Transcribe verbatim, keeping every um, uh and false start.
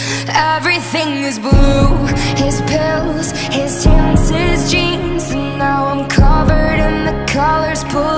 Everything is blue, his pills, his chances, jeans. And now I'm covered in the colors, pulled